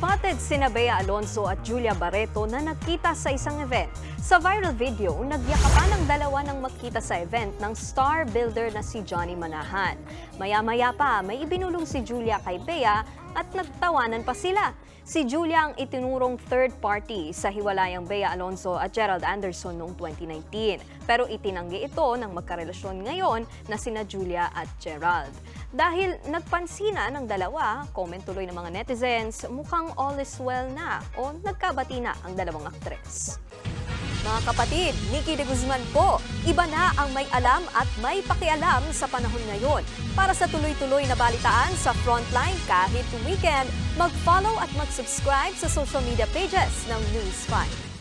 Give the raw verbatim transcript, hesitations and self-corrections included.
Spotted sina Bea Alonzo at Julia Barreto na nagkita sa isang event. Sa viral video, nagyakapan ang dalawa ng magkita sa event ng star builder na si Johnny Manahan. Maya-maya pa, may ibinulong si Julia kay Bea at nagtawanan pa sila. Si Julia ang itinurong third party sa hiwalayang Bea Alonzo at Gerald Anderson noong twenty nineteen. Pero itinanggi ito ng magkarelasyon ngayon na sina Julia at Gerald. Dahil nagpansina ng dalawa, comment tuloy ng mga netizens, mukhang all is well na o nagkabati na ang dalawang aktres. Mga kapatid, Nikki de Guzman po, iba na ang may alam at may pakialam sa panahon ngayon. Para sa tuloy-tuloy na balitaan sa Frontline kahit weekend, mag-follow at mag-subscribe sa social media pages ng News five.